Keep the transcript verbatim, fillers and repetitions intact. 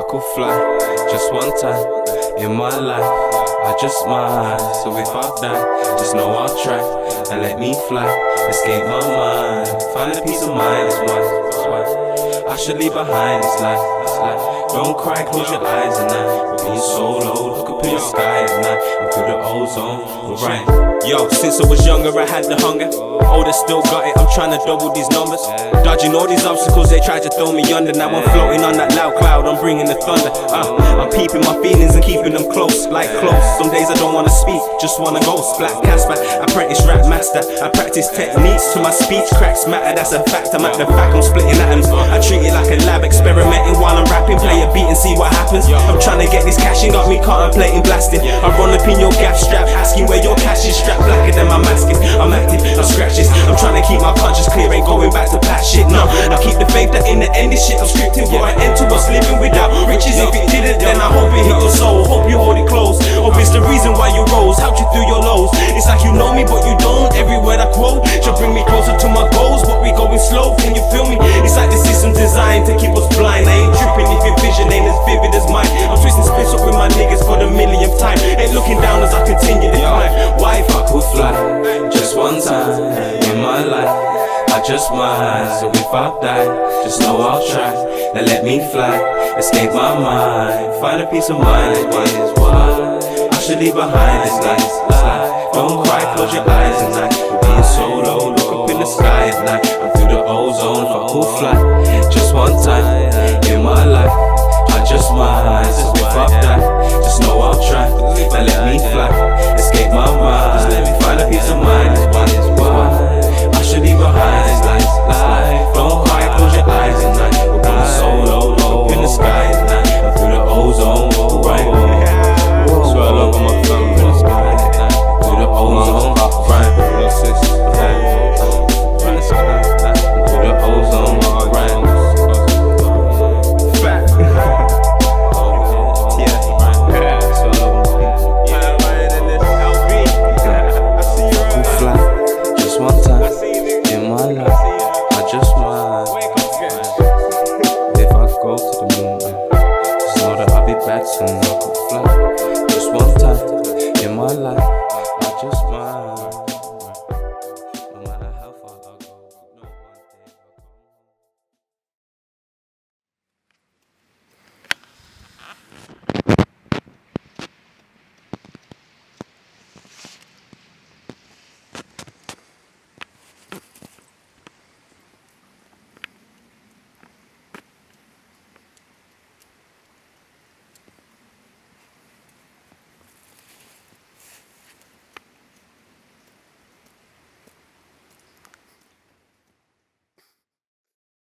could fly just one time in my life, I just might. So if I die, just know I'll try and let me fly, escape my mind, find a peace of mind. Is why, is why I should leave behind this life. This life. Don't cry, close your eyes at night. Being so low, look up in the sky at night and feel the ozone. Right. Yo, since I was younger, I had the hunger. Older, still got it. I'm trying to double these numbers, dodging all these obstacles they tried to throw me under. Now I'm floating on that loud cloud. I'm bringing the thunder. Uh, I'm peeping my feelings and keeping them close, like close. Some days I don't wanna speak, just wanna ghost. Black Casper, apprentice rap master. I practice techniques to my speech cracks matter. That's a fact. I'm at the fact. I'm splitting atoms. I treat it like a lab, experimenting while I'm rapping. Play a beat and see what happens. I'm trying to get this cash and got me contemplating blasting. I run up in your gaff strap, asking where your cash is. Strapped blacker than my masking. I'm active, I scratch this. I'm trying to keep my conscience clear, ain't going back to past shit. No, I keep the faith that in the end this shit I'm scripting for an end to us living without riches. If it didn't, then I hope it hit your soul. Hope you hold it close. Hope it's the reason why you rose. Helped you through your lows. It's like you know me, but you don't. Every word I quote should bring me closer to my goals, but we going slow. Can you feel me? It's like the system designed to keep us blind. I ain't tripping if your vision ain't as vivid as mine. I'm twisting splits up with my niggas for the millionth time. Ain't looking down as I continue to climb. Why if I could fly just one time in my life, I just might. So if I die, just know I'll try and let me fly, escape my mind, find a peace of mind. That is why I should leave behind this life. This life. Don't cry, close your eyes at night. Being so low, look up in the sky at night. I'm through the ozone, if I could fly